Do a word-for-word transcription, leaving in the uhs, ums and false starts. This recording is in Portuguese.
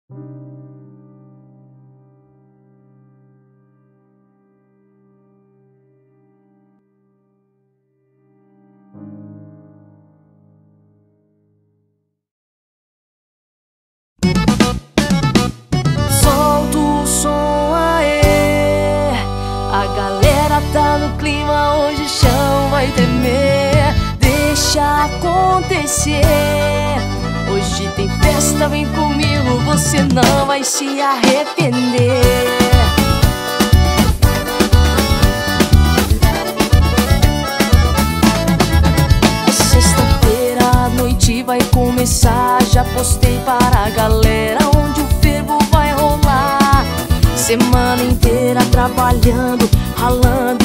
Solta o som aê, a galera tá no clima, hoje o chão vai tremer. Deixa acontecer, hoje tem festa, vem comigo, você não vai se arrepender. Sexta-feira à noite vai começar, já postei para a galera onde o fervo vai rolar. Semana inteira trabalhando, ralando,